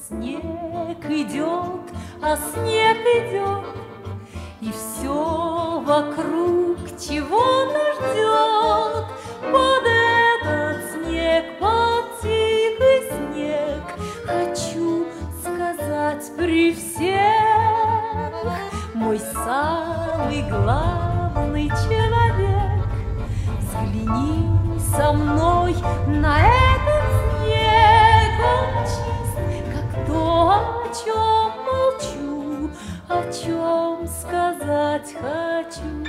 Снег идет, а снег идет, и все вокруг чего нас ждет. Под этот снег, под тихий снег, хочу сказать при всех: мой самый главный человек, взгляни со мной на этот снег. Он чист, как то, о чем молчу, о чем сказать хочу.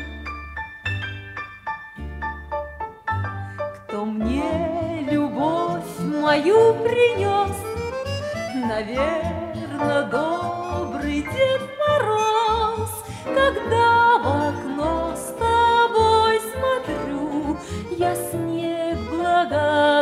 Кто мне любовь мою принес? Наверно, добрый Дед Мороз. Когда в окно с тобой смотрю, я снег благодарю.